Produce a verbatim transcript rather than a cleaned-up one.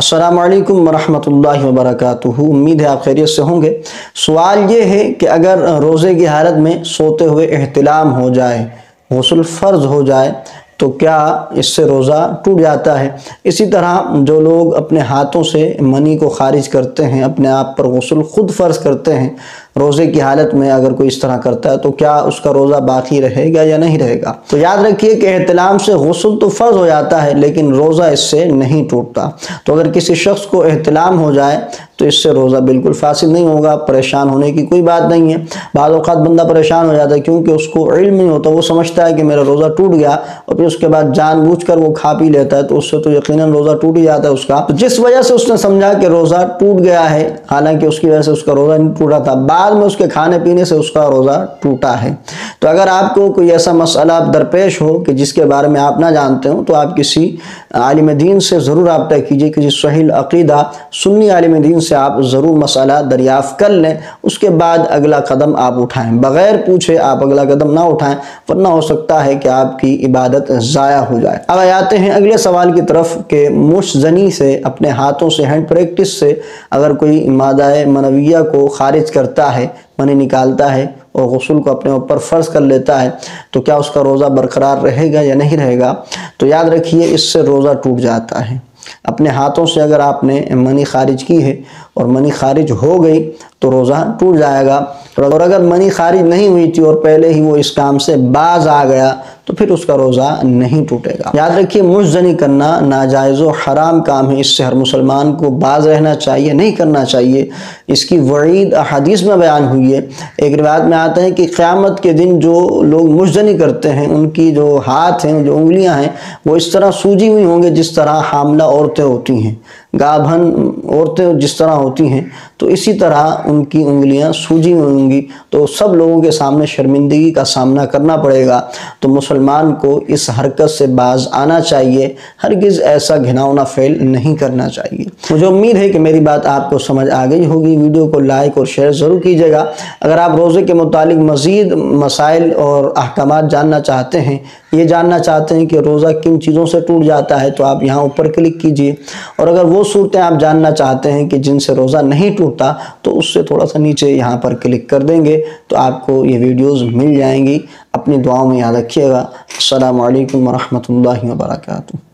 السلام علیکم ورحمۃ اللہ وبرکاتہ۔ امید ہے آپ خیریت سے ہوں گے۔ سوال یہ ہے کہ اگر روزے کی حالت میں سوتے ہوئے احتلام ہو جائے، غسل فرض ہو جائے تو کیا اس سے روزہ ٹوٹ جاتا ہے؟ اسی طرح جو لوگ اپنے ہاتھوں سے منی کو خارج کرتے ہیں، اپنے آپ پر غسل خود فرض کرتے ہیں، روزے کی حالت میں اگر کوئی اس طرح کرتا ہے تو کیا اس کا روزہ باقی رہے گا یا نہیں رہے گا؟ تو یاد رکھیے کہ احتلام سے غسل تو فرض ہو جاتا ہے لیکن روزہ اس سے نہیں ٹوٹتا۔ تو اگر کسی شخص کو احتلام ہو جائے تو اس سے روزہ بالکل فاسد نہیں ہوگا، پریشان ہونے کی کوئی بات نہیں ہے۔ بعض اوقات بندہ پریشان ہو جاتا ہے کیونکہ اس کو علم نہیں ہوتا، وہ سمجھتا ہے کہ میرا روزہ ٹوٹ گیا اور پھر اس کے بعد جان بوجھ کر وہ کھا پی لیتا ہے تو اس سے تو یقیناً روزہ ٹوٹ ہی جاتا ہے اس کا۔ تو جس وجہ سے اس نے سمجھا کہ روزہ ٹوٹ گیا ہے، حالانکہ اس کی وجہ سے اس کا روزہ نہیں ٹوٹا تھا، بعد میں اس کے کھانے پینے سے اس کا روزہ ٹوٹا ہے۔ تو اگر آپ کو کوئی ایسا مسئلہ درپیش ہو کہ جس کے بارے میں آپ نہ جانتے ہوں تو آپ کسی عالم دین سے ضرور رابطہ کیجئے، کسی صحیح عقیدہ سنی عالم دین سے آپ ضرور مسئلہ دریافت کر لیں، اس کے بعد اگلا قدم آپ اٹھائیں۔ بغیر پوچھے آپ اگلا قدم نہ اٹھائیں ورنہ ہو سکتا ہے کہ آپ کی عبادت ضائع ہو جائے۔ اب آتے ہیں اگلے سوال کی طرف کہ مشت زنی سے، اپنے ہاتھوں سے، ہینڈ پریکٹس سے اگر کوئی مادہ منویہ کو خارج کرتا ہے، منی نکالتا ہے اور غسل کو اپنے اوپر فرض کر لیتا ہے تو کیا اس کا روزہ برقرار رہے گا یا نہیں رہے گا؟ تو یاد رکھیے اس سے روزہ ٹوٹ جاتا ہے۔ اپنے ہاتھوں سے اگر آپ نے منی خارج کی ہے اور منی خارج ہو گئی تو روزہ ٹوٹ جائے گا، اور اگر منی خارج نہیں ہوئی تھی اور پہلے ہی وہ اس کام سے باز آ گیا تو پھر اس کا روزہ نہیں ٹوٹے گا۔ یاد رکھیے مشت زنی کرنا ناجائز و حرام کام ہے، اس سے ہر مسلمان کو باز رہنا چاہیے، نہیں کرنا چاہیے۔ اس کی وعید احادیث میں بیان ہوئی ہے۔ ایک روایت میں آتا ہے کہ قیامت کے دن جو لوگ مشت زنی کرتے ہیں ان کی جو ہاتھ ہیں، جو انگلیاں ہیں، وہ اس طرح سوجی ہوئی ہوں گے جس طرح حاملہ عورتیں ہوتی ہیں، گابھن عورتیں جس طرح ہوتی ہیں، تو اسی طرح ان کی انگلیاں سوجی ہوئی ہوں گی، تو سب لوگوں کے سامنے شرمندگی کا سامنا کرنا پڑے گا۔ تو مسلمان کو اس حرکت سے باز آنا چاہیے، ہرگز ایسا گھناؤنا فعل نہیں کرنا چاہیے۔ مجھے امید ہے کہ میری بات آپ کو سمجھ آ گئی ہوگی۔ ویڈیو کو لائک اور شیئر ضرور کیجیے گا۔ اگر آپ روزے کے متعلق مزید مسائل اور احکامات جاننا چاہتے ہیں، یہ جاننا چاہتے ہیں کہ روزہ کن چیزوں سے ٹوٹ جاتا ہے، تو آپ یہاں اوپر کلک کیجیے، اور اگر وہ صورتیں آپ جاننا چاہتے ہیں کہ جن سے روزہ نہیں ٹوٹتا تو اس سے تھوڑا سا نیچے یہاں پر کلک کر دیں گے تو آپ کو یہ ویڈیوز مل جائیں گی۔ اپنی دعاؤں میں یاد رکھیے گا۔ السلام علیکم ورحمۃ اللہ وبرکاتہ۔